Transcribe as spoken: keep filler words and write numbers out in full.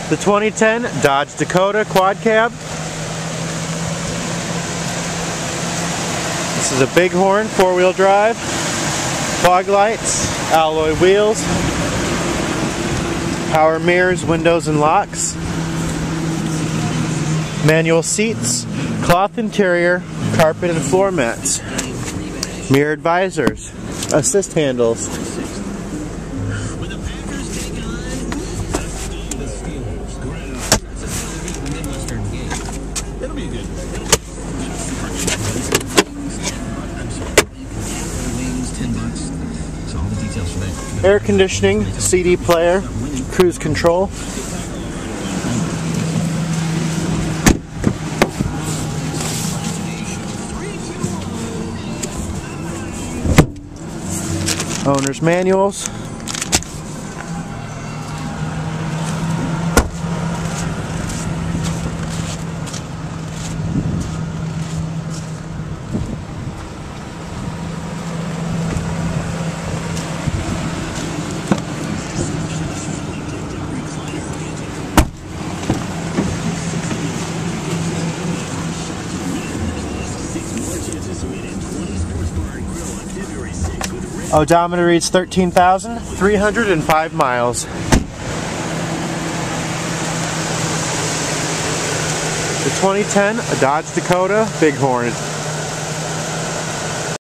The twenty ten Dodge Dakota Quad Cab. This is a Bighorn four-wheel drive. Fog lights, alloy wheels, power mirrors, windows and locks, manual seats, cloth interior, carpet and floor mats, mirrored visors, assist handles. Air conditioning, C D player, cruise control. Owner's manuals. Odometer reads thirteen thousand three hundred five miles. The twenty ten Dodge Dakota Bighorn.